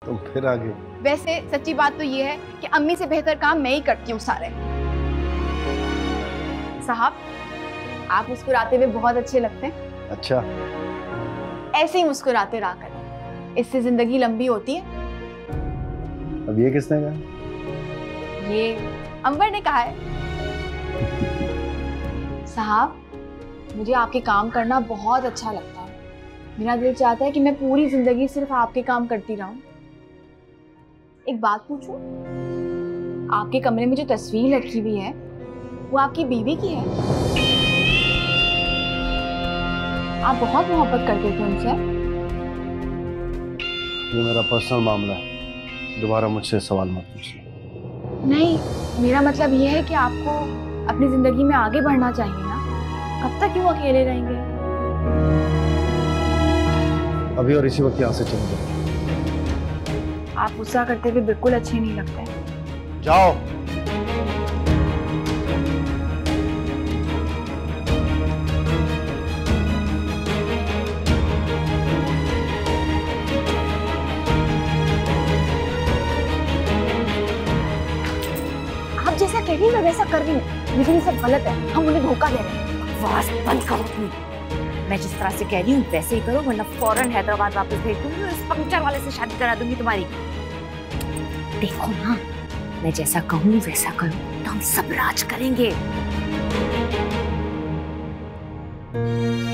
तो फिर आगे? वैसे सच्ची बात तो ये है कि अम्मी से बेहतर काम मैं ही करती हूँ सारे। साहब, आप मुस्कुराते हुए बहुत अच्छे लगते हैं। अच्छा, ऐसे ही मुस्कुराते रहा करें, इससे जिंदगी लंबी होती है। अब ये किसने कहा? ये अंबर ने कहा है। साहब, मुझे आपके काम करना बहुत अच्छा लगता है। मेरा दिल चाहता है कि मैं पूरी जिंदगी सिर्फ आपके काम करती रहूं। एक बात पूछूं? आपके कमरे में जो तस्वीर लटकी हुई है वो आपकी बीवी की है? आप बहुत मोहब्बत करते थे उनसे। ये मेरा पर्सनल मामला है, दोबारा मुझसे सवाल मत पूछना। नहीं, मेरा मतलब ये है कि आपको अपनी जिंदगी में आगे बढ़ना चाहिए ना। कब तक क्यों अकेले रहेंगे? अभी और इसी वक्त यहाँ से चले जाओ। आप गुस्सा करते हुए बिल्कुल अच्छे नहीं लगते। जाओ। आप जैसा कह रही हैं मैं वैसा कर रही हूँ, लेकिन ये सब गलत है। हम उन्हें धोखा दे रहे हैं। बकवास बंद करो अपनी। मैं जिस तरह से कह रही हूँ वैसे ही करो, वरना फौरन हैदराबाद वापस भेज दूंगी और इस पंक्चर वाले से शादी करा दूंगी तुम्हारी। देखो ना, मैं जैसा कहूँ वैसा करो तो हम सब राज करेंगे।